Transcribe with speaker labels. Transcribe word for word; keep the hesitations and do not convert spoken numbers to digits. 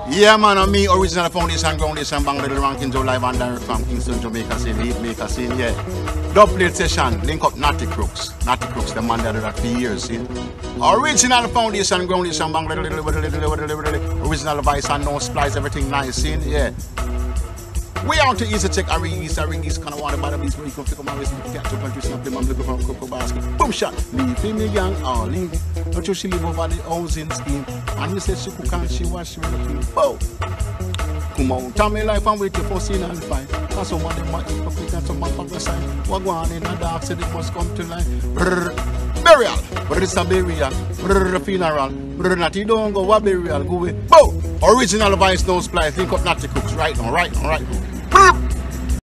Speaker 1: Yeah, man, and me, original foundation, groundation, bang little ranking, Joe live and direct from Kingston, Jamaica scene, heat maker scene, yeah. Dub plate session, link up Natty Crooks. Natty Crooks, the man that did that for years, see. Original foundation, groundation, bang little, little, little, little, little, little, original vice and no splice, everything nice, see, yeah. We out to easy check, Ari East, Ari East, kind of want to buy the beast, where you come to come and listen to catch up and twist up them and look from Coco Basket. Boom shot, leave him me gang, oh, leave him. Don't you she live over the housing scheme. And he said she cook and she wash, she really clean. Bow. Come out, tell me life and wait you for scene and fight. And some of them are hypocrite and some are progressive. What go on in the dark, say they must come to life. Brrr. Burial, brrr, it's a burial. Brrr, funeral. Brrr, not you don't go, what burial, go away. Bow. Original vice, no splice, link up Natty Crooks, right now, right now, right now.